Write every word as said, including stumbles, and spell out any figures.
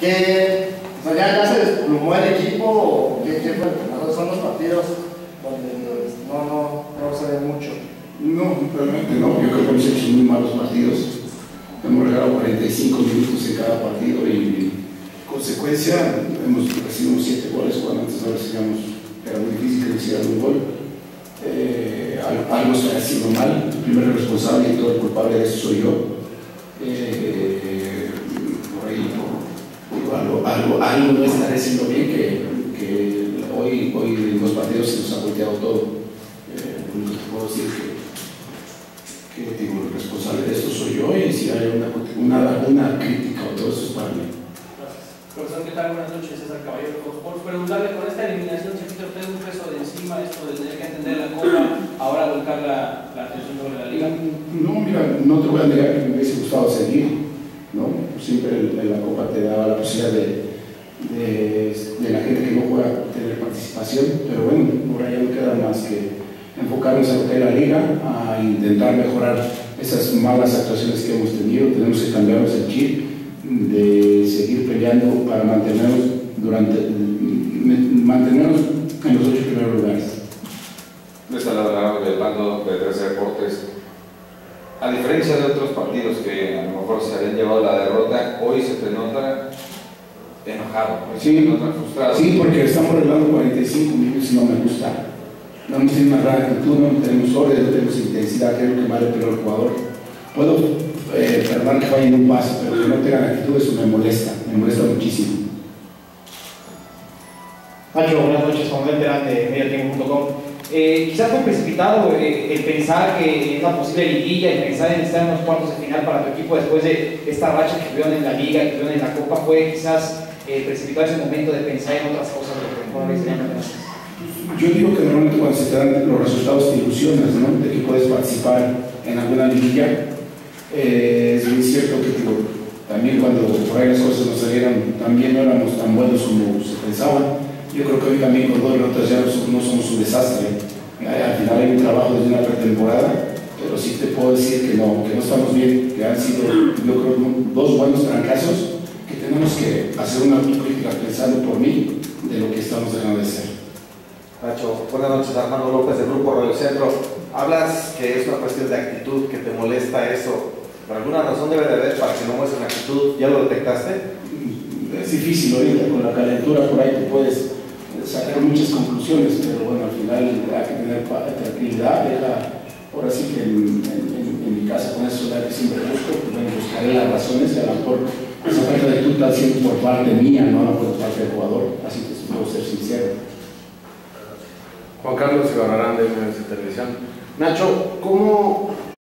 ¿Qué, o sea, ya, ya se desplumó el equipo o qué, qué fue? Son los partidos donde no, no, no se ve mucho. No, realmente no. Yo creo que hemos hecho muy malos partidos. Hemos regalado cuarenta y cinco minutos en cada partido y, en consecuencia, hemos recibido siete goles cuando antes no recibíamos. Era muy difícil que hicieran un gol. Eh, algo se ha sido mal. El primer responsable y todo el culpable de eso soy yo. Eh, por ahí, digo, algo, algo, algo no estaré haciendo bien que, que hoy, hoy en los partidos se nos ha volteado todo. Eh, lo único que puedo decir que que digo, el responsable de esto soy yo, y si hay una, una, una crítica o todo eso es para mí. Gracias. Profesor, ¿qué tal? Buenas noches, César Caballero. Por preguntarle, con esta eliminación, ¿se quita usted un peso de encima esto de tener que entender la Copa, ahora volcar la, la atención sobre la Liga? No, mira, no te voy a negar que me hubiese gustado seguir, ¿no? Siempre el, la Copa te daba la posibilidad de, de, de la gente que no juega tener participación, pero bueno, ahora ya no queda más que enfocarnos en lo que es la liga, a intentar mejorar esas malas actuaciones que hemos tenido. Tenemos que cambiarnos el chip de seguir peleando para mantenernos durante mantenernos en los ocho primeros lugares. De este lado del bando de trece Deportes, a diferencia de otros partidos que a lo mejor se habían llevado la derrota, hoy se te nota enojado, sí, se te nota frustrado. Sí, porque estamos arreglando cuarenta y cinco minutos y no me gusta. No hemos tenido una gran actitud, no tenemos orden, no tenemos intensidad, que es lo que más le pide al jugador. Puedo eh, perdonar que fallen un paso, pero que no tengan actitud, eso me molesta, me molesta muchísimo. Nacho, buenas noches, comandante de Mediotiempo punto com. Eh, quizás fue precipitado eh, el pensar que en una posible liguilla, el pensar en estar en los cuartos de final para tu equipo después de esta racha que tuvieron en la Liga, que tuvieron en la Copa, fue quizás eh, precipitado ese momento de pensar en otras cosas de lo que mejor les llaman. Yo digo que normalmente cuando se te dan los resultados te ilusionas, ¿no? De que puedes participar en alguna liguilla. Eh, es muy cierto que digo, también cuando por ahí las cosas nos salieron, también no éramos tan buenos como se pensaba. Yo creo que hoy también con dos derrotas ya no somos un desastre. Al final hay un trabajo desde una pretemporada, pero sí te puedo decir que no, que no estamos bien, que han sido, yo creo, dos buenos trancazos, que tenemos que hacer una crítica pensando por mí de lo que estamos dejando de hacer. Nacho, buenas noches, Armando López del Grupo Radio Centro. Hablas que es una cuestión de actitud, que te molesta eso. ¿Por alguna razón debe de haber para que no muestren actitud? ¿Ya lo detectaste? Es difícil ahorita, con la calentura por ahí te puedes sacar muchas conclusiones, pero bueno, al final hay que tener tranquilidad. Deja, ahora sí que en, en, en, en mi casa con eso que siempre busco, pues, bueno, buscaré las razones, y a lo mejor esa falta de actitud está siendo por parte mía, no por parte del jugador, así que puedo ser sincero. Juan Carlos Ibarrarán de M B S Televisión. Nacho, ¿cómo